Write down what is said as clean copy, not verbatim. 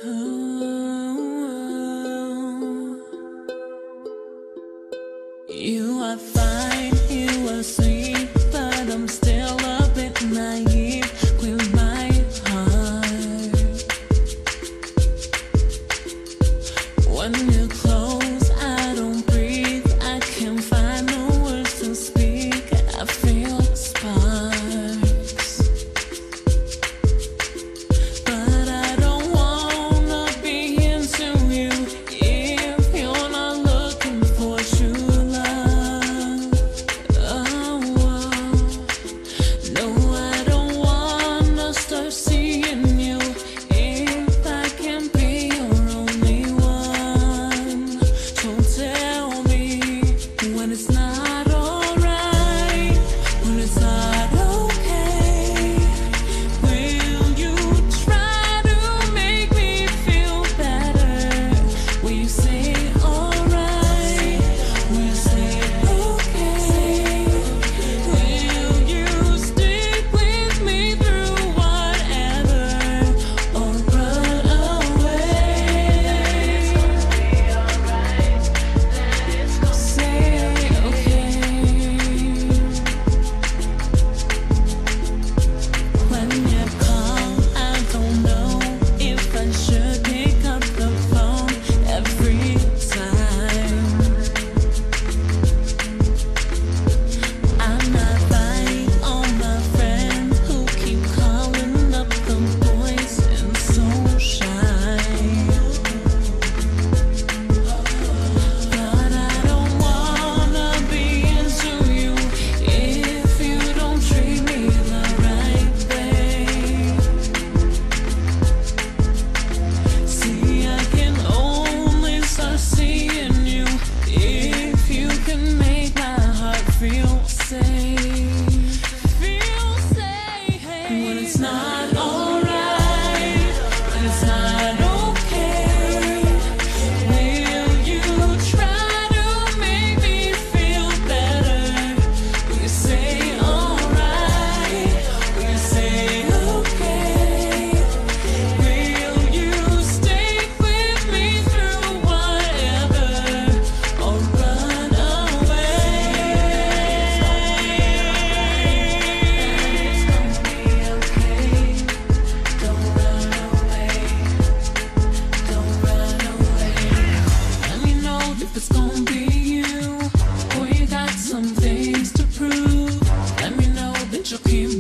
You are fine, you are sweet, but I'm still a bit naive with my heart. When you're close, I don't breathe, I can't find no words to speak. I feel sparks, but I don't wanna be into you if you're not looking for true love. No, I don't wanna start seeing you if I can't be your only one. So tell me when it's not alright, when it's not okay. Will you try to make me feel better? Will you say alright? Will you say okay? Will you stick with me through whatever, or run away? Say okay. When you call, I don't know if I should pick up the phone every time. I'm not like all my friends who keep calling up the boys and so shy. But I don't wanna be into you if you don't treat me the right way. See, I can only start seeing you if you can make my heart feel safe. Feel safe. When it's not alright, when it's not okay, will you try to make me feel better? Will you say alright? Will you say okay? Will you stick with me through whatever, or run away? It's gonna be okay. Don't run away. Don't run away. Let me know if it's gonna be you, or you got some things to prove. Let me know that you'll keep